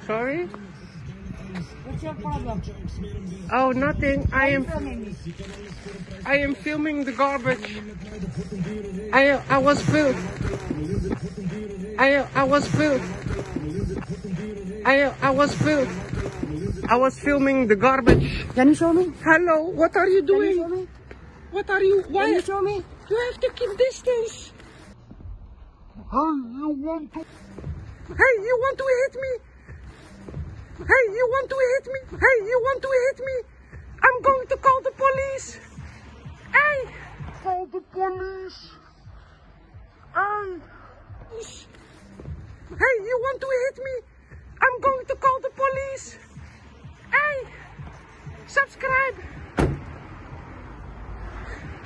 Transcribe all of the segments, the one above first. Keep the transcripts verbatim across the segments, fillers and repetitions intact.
Sorry? What's your problem? Oh, nothing. I am Filming me. I am filming the garbage. I I was fil I I was fil I I was fil I was filming the garbage. Can you show me? Hello, what are you Can you doing? show me? What are you? Why? Can you show me? You have to keep distance. Hey, you want to... Hey, you want to hit me? Hey, you want to hit me? Hey, you want to hit me? I'm going to call the police. Hey! Call the police! Hey! Hey, you want to hit me? I'm going to call the police. Hey! Subscribe.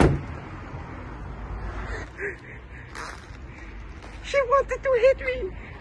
She wanted to hit me.